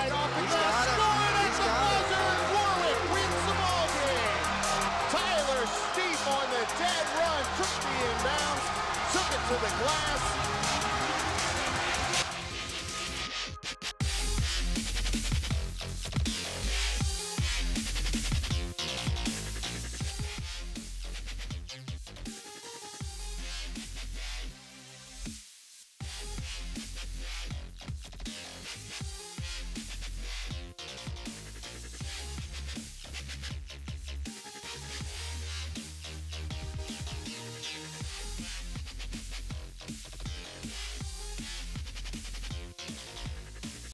right off the glass, scored at the buzzer, and Warwick wins the ball game. Tyler Steep on the dead run, took the inbounds, took it to the glass,